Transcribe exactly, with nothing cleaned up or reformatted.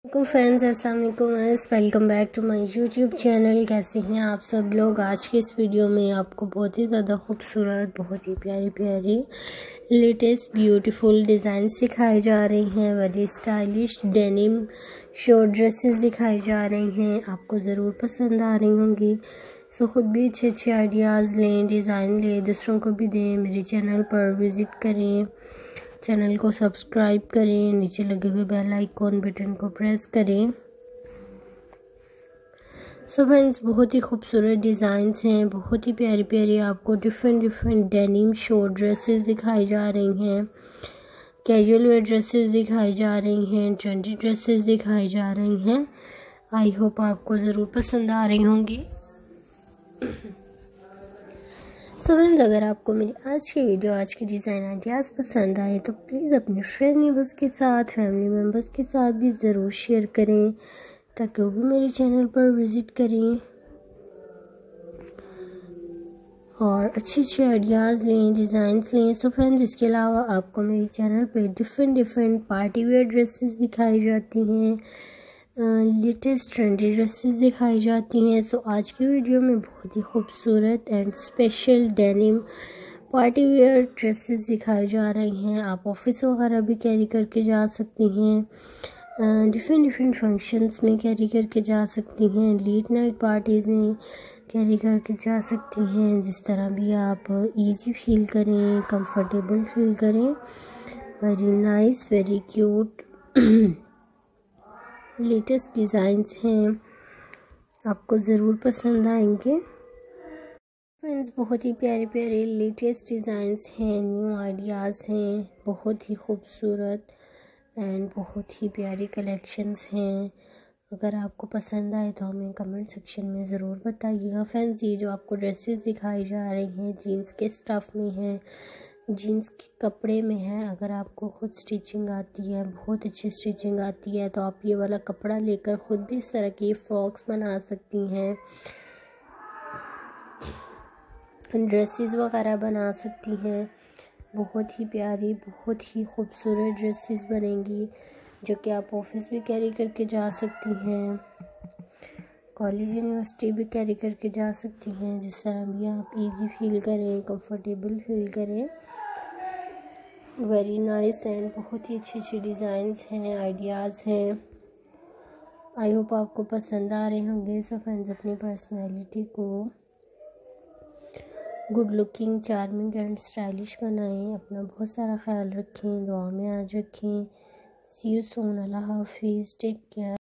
Friends, अस्सलाम वालेकुम। Welcome back to my YouTube channel. कैसे हैं आप सब लोग। आज के इस वीडियो में आपको बहुत ही ज़्यादा खूबसूरत, बहुत ही प्यारी प्यारी लेटेस्ट ब्यूटीफुल डिज़ाइन सिखाए जा रही हैं। Very stylish denim short dresses दिखाई जा रही हैं। आपको ज़रूर पसंद आ रही होंगी। सो ख़ुद भी अच्छे अच्छे आइडियाज़ लें, डिज़ाइन लें, दूसरों को भी दें। मेरे चैनल पर विज़िट करें, चैनल को सब्सक्राइब करें, नीचे लगे हुए बेल आइकॉन बटन को प्रेस करें। सो फ्रेंड्स, बहुत ही खूबसूरत डिज़ाइंस हैं, बहुत ही प्यारी प्यारी आपको different different denim short dresses दिखाई जा रही हैं, कैजुअल वेयर ड्रेसेस दिखाई जा रही हैं, ट्रेंडी ड्रेसेस दिखाई जा रही हैं। आई होप आपको ज़रूर पसंद आ रही होंगी। सो फ्रेंड्स, अगर आपको मेरी आज की वीडियो, आज की डिज़ाइन आइडियाज़ पसंद आए तो प्लीज़ अपने फ्रेंड मेंबर्स के साथ, फैमिली मेंबर्स के साथ भी ज़रूर शेयर करें, ताकि वो भी मेरे चैनल पर विज़िट करें और अच्छे अच्छे आइडियाज़ लें, डिज़ाइंस लें। सो फ्रेंड्स, इसके अलावा आपको मेरे चैनल पर different different party wear dresses दिखाई जाती हैं, लेटेस्ट ट्रेंडी ड्रेसेस दिखाई जाती हैं। सो आज की वीडियो में बहुत ही खूबसूरत and special denim party wear dresses दिखाई जा रही हैं। आप ऑफिस वगैरह भी कैरी करके जा सकती हैं, डिफरेंट डिफरेंट फंक्शंस में कैरी करके जा सकती हैं, लेट नाइट पार्टीज़ में कैरी करके जा सकती हैं। जिस तरह भी आप इजी फील करें, कंफर्टेबल फील करें। Very nice, very cute latest designs हैं, आपको ज़रूर पसंद आएंगे। फ्रेंड्स, बहुत ही प्यारे प्यारे लेटेस्ट डिज़ाइंस हैं, न्यू आइडियाज़ हैं, बहुत ही खूबसूरत एंड बहुत ही प्यारी कलेक्शंस हैं। अगर आपको पसंद आए तो हमें कमेंट सेक्शन में ज़रूर बताइएगा। फ्रेंड्स, ये जो आपको ड्रेसेस दिखाई जा रही हैं जीन्स के स्टफ़ में हैं, जीन्स के कपड़े में है। अगर आपको खुद स्टिचिंग आती है, बहुत अच्छी स्टिचिंग आती है, तो आप ये वाला कपड़ा लेकर खुद भी इस तरह की फ्रॉक्स बना सकती हैं, ड्रेसेस वगैरह बना सकती हैं। बहुत ही प्यारी, बहुत ही खूबसूरत ड्रेसेस बनेंगी, जो कि आप ऑफिस भी कैरी करके जा सकती हैं, कॉलेज यूनिवर्सिटी भी कैरी करके जा सकती हैं। जिस तरह भी आप इजी फील करें, कंफर्टेबल फील करें। वेरी नाइस एंड बहुत ही अच्छी अच्छी डिज़ाइंस हैं, आइडियाज़ हैं। आई होप आपको पसंद आ रहे होंगे। सो फ्रेंड्स, अपनी पर्सनैलिटी को good looking, charming and stylish बनाएं। अपना बहुत सारा ख्याल रखें, दुआ में याद रखें। सी यू सून। अल्लाह हाफिज़, टेक केयर।